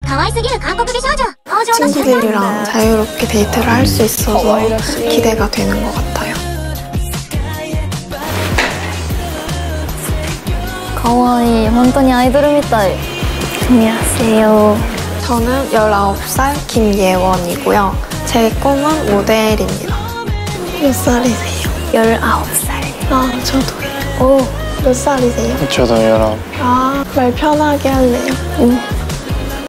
친구들이랑 자유롭게 데이트를 할 수 있어서 기대가 되는 것 같아요. 가와이, 本当にアイドルみたい. 안녕하세요. 저는 19살 김예원이고요. 제 꿈은 모델입니다. 몇 살이세요? 19살. 아, 저도요. 오, 몇 살이세요? 저도 19. 아, 말 편하게 할래요.